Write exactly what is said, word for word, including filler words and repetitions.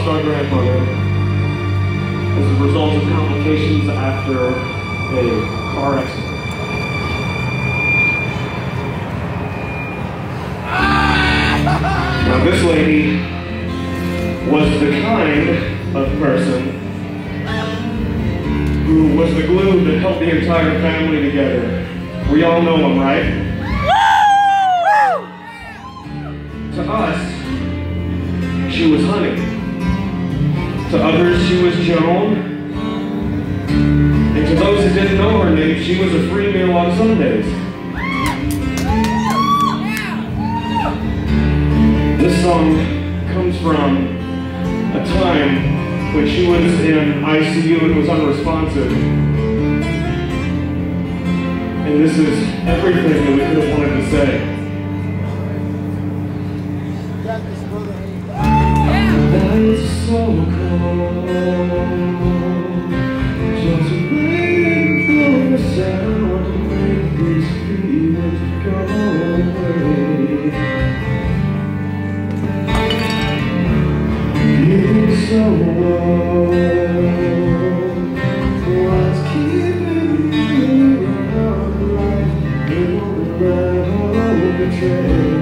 lost our grandmother as a result of complications after a car accident. Now this lady was the kind of person who was the glue that held the entire family together. We all know him, right? To us, she was Honey. To others, she was Joan. And to those who didn't know her name, she was a free meal on Sundays. This song comes from a time when she was in I C U and was unresponsive. And this is everything that we could have wanted to say. It's so cold, just waiting for the sound to make these feelings go away. It's so old, what's keeping you around like it won't ever betray?